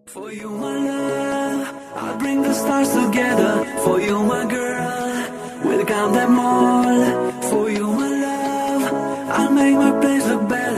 For you, my love, I'll bring the stars together. For you, my girl, we'll count them all. For you, my love, I'll make my place look better.